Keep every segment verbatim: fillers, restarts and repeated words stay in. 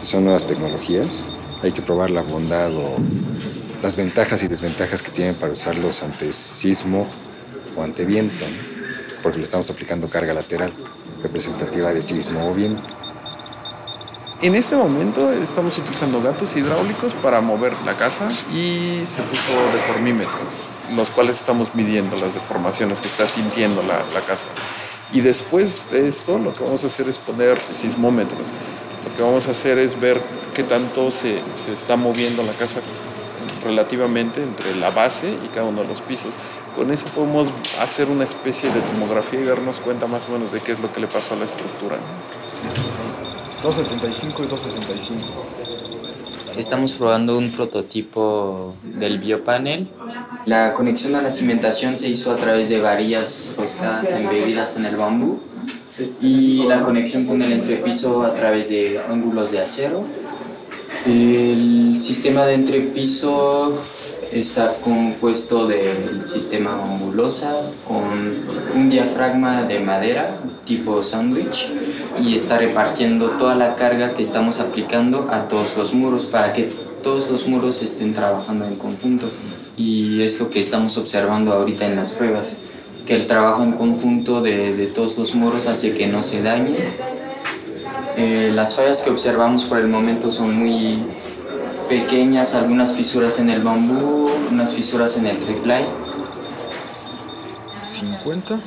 Si son nuevas tecnologías, hay que probar la bondad o las ventajas y desventajas que tienen para usarlos ante sismo o ante viento, ¿no? Porque le estamos aplicando carga lateral, representativa de sismo o viento. En este momento estamos utilizando gatos hidráulicos para mover la casa y se puso deformímetros, los cuales estamos midiendo las deformaciones que está sintiendo la, la casa. Y después de esto lo que vamos a hacer es poner sismómetros. Lo que vamos a hacer es ver qué tanto se, se está moviendo la casa relativamente entre la base y cada uno de los pisos. Con eso podemos hacer una especie de tomografía y darnos cuenta más o menos de qué es lo que le pasó a la estructura, ¿no? doscientos setenta y cinco y doscientos sesenta y cinco. Estamos probando un prototipo del biopanel. La conexión a la cimentación se hizo a través de varillas roscadas embebidas en el bambú y la conexión con el entrepiso a través de ángulos de acero. El sistema de entrepiso está compuesto del sistema bambulosa con un diafragma de madera tipo sándwich y está repartiendo toda la carga que estamos aplicando a todos los muros para que todos los muros estén trabajando en conjunto. Y es lo que estamos observando ahorita en las pruebas, que el trabajo en conjunto de, de todos los muros hace que no se dañe. Eh, las fallas que observamos por el momento son muy pequeñas, algunas fisuras en el bambú, unas fisuras en el triplay. cincuenta.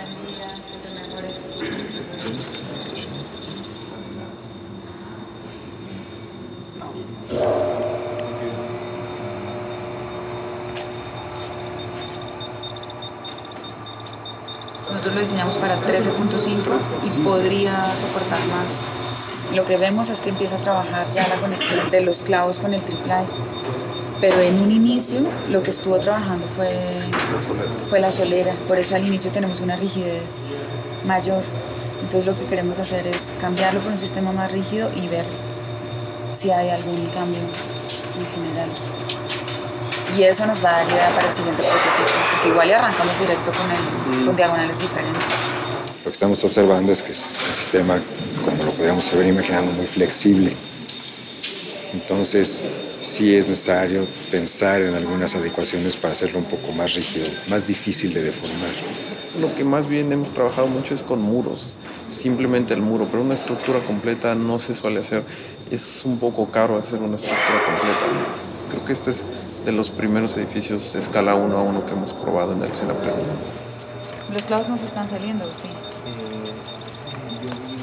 Nosotros lo diseñamos para trece punto cinco y podría soportar más. Lo que vemos es que empieza a trabajar ya la conexión de los clavos con el triplay. Pero en un inicio lo que estuvo trabajando fue, fue la solera. Por eso al inicio tenemos una rigidez mayor. Entonces lo que queremos hacer es cambiarlo por un sistema más rígido y ver si hay algún cambio en general. Y eso nos va a dar idea para el siguiente prototipo, porque igual ya arrancamos directo con, el, con diagonales diferentes. Lo que estamos observando es que es un sistema, como lo podríamos haber imaginado, muy flexible. Entonces, sí es necesario pensar en algunas adecuaciones para hacerlo un poco más rígido, más difícil de deformar. Lo que más bien hemos trabajado mucho es con muros, simplemente el muro, pero una estructura completa no se suele hacer. Es un poco caro hacer una estructura completa. Creo que este es de los primeros edificios escala uno a uno que hemos probado en el Senaplano. Los clavos nos están saliendo, sí. Eh,